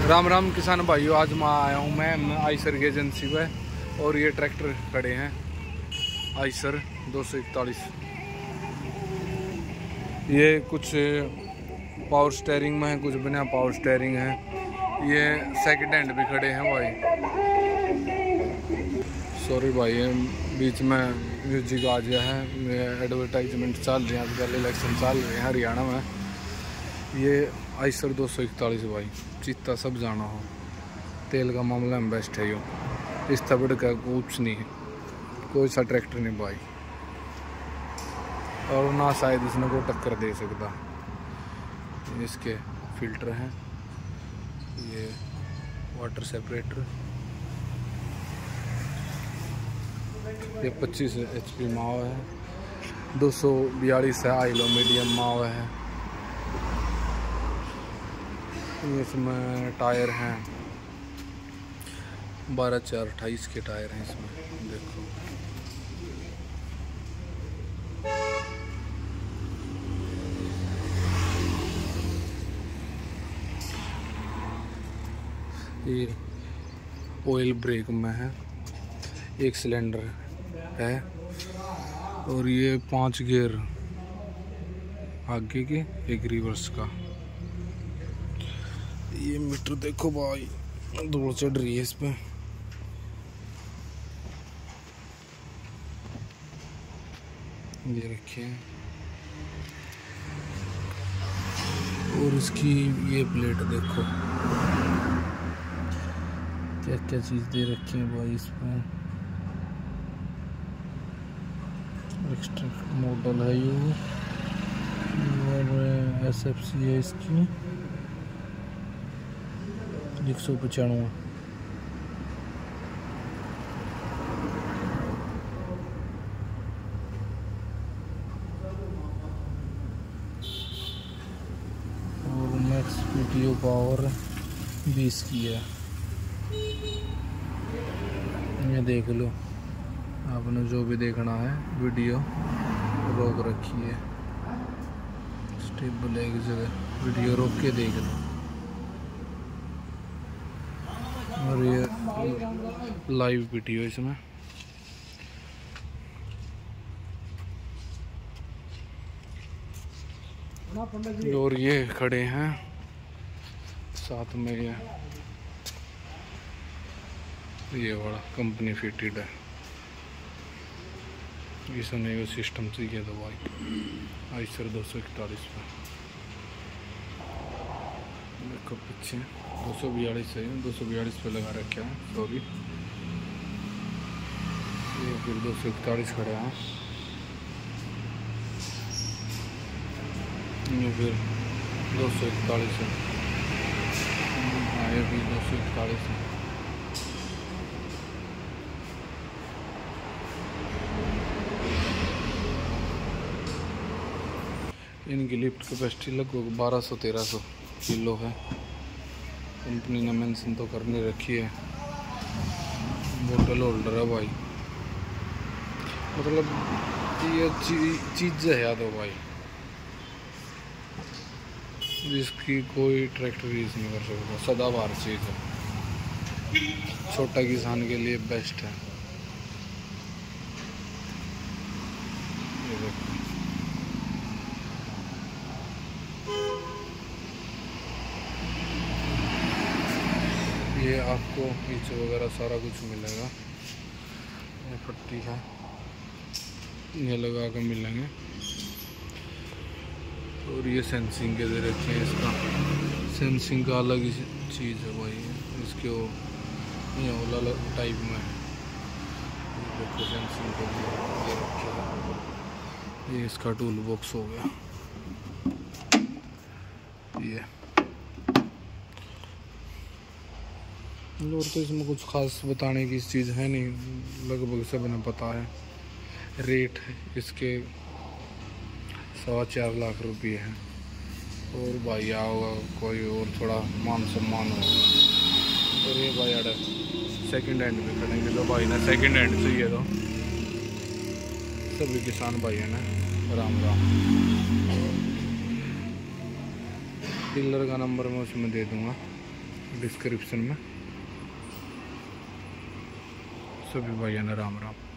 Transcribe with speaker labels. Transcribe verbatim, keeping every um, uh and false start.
Speaker 1: राम राम किसान भाइयों, आज मैं आया हूँ मैं आइसर की एजेंसी पे और ये ट्रैक्टर खड़े हैं आइसर दो सौ इकतालीस। ये कुछ पावर स्टेयरिंग में है, कुछ बिना पावर स्टेयरिंग है। ये सेकंड हैंड भी खड़े हैं भाई। सॉरी भाई, ये बीच में म्यूजिक आ गया है। एडवर्टाइजमेंट चल रही है, आजकल इलेक्शन चल रहे हैं हरियाणा में। ये आइसर दो सौ इकतालीस भाई, चित्ता सब जाना हो। तेल का मामला में बेस्ट है। यो इस तबड़ का कुछ नहीं है, कोई सा ट्रैक्टर नहीं भाई, और ना शायद इसने को टक्कर दे सकता। इसके फिल्टर हैं, ये वाटर सेपरेटर, ये पच्चीस एच पी माव है, दो सौ बयालीस है आइलो मीडियम माव है। इसमें टायर हैं बारह चार अट्ठाईस के टायर हैं इसमें, देखो। ये ऑयल ब्रेक में है, एक सिलेंडर है और ये पांच गियर आगे के, एक रिवर्स का। ये मीटर देखो भाई, धूल चढ़ रही है इस पे। ये रखे और इसकी ये प्लेट देखो, क्या क्या चीज दे रखी है भाई इसमें। एक्स्ट्रा मॉडल है ये, और एस एफ सी है इसकी एक सौ पचानवे। और मैक्स वीडियो पावर बीस की है। ये देख लो, आपने जो भी देखना है वीडियो रोक रखी है, स्टेबल एक जगह वीडियो रोक के देख लो। और ये लाइव वीडियो इसमें। और ये खड़े हैं साथ में, ये ये वाला कंपनी फिटेड है। इसने ये सिस्टम चाहिए तो भाई आइसर दो सौ इकतालीस पे देखो पीछे दो सौ बयालीस है, दो सौ बयालीस पे लगा रखे हैं, सॉरी। ये फिर दो सौ इकतालीस खड़े हैं, ये फिर दो सौ इकतालीस है। हाँ, ये भी दो सौ इकतालीस है। इनकी लिफ्ट कैपेसिटी लगभग बारह सौ तेरह सौ किलो है। कंपनी ने मेंशन तो करने रखी है। बोतल होल्डर है भाई, मतलब ये चीज़ है याद हो भाई, जिसकी कोई ट्रैक्टर यूज नहीं कर सकता। सदाबहार चीज़ है, छोटा किसान के लिए बेस्ट है। ये देखो, ये आपको पीछे वगैरह सारा कुछ मिलेगा। ये पट्टी है, ये लगा कर मिलेंगे। और ये सेंसिंग के दे रखे हैं, इसका सेंसिंग का अलग ही चीज़ है भाई। इसके वो ये ओला टाइप में है, देखो सेंसिंग के दे रखे हैं। ये इसका टूल बॉक्स हो गया। ये और तो इसमें कुछ खास बताने की चीज़ है नहीं, लगभग सब ने पता है। रेट इसके सवा चार लाख रुपये है। और भाई आओगा कोई और थोड़ा मान सम्मान होगा। और ये भाई अड़ा सेकंड हैंड में खड़ेंगे, तो भाई ना सेकंड हैंड चाहिए तो सभी किसान भाई है ना, राम राम। डीलर का नंबर मैं उसमें दे दूँगा, डिस्क्रिप्शन में। सभी भाइयों ने राम राम।